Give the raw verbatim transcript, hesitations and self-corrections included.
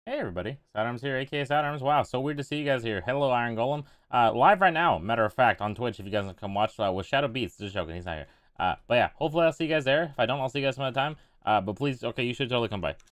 Hey everybody, Saturns here, aka Saturns. Wow, so weird to see you guys here. Hello, Iron Golem. Uh, live right now, matter of fact, on Twitch. If you guys want to come watch uh, with Shadow Beats, just joking, he's not here. Uh, but yeah, hopefully I'll see you guys there. If I don't, I'll see you guys some other time. Uh, but please, okay, you should totally come by.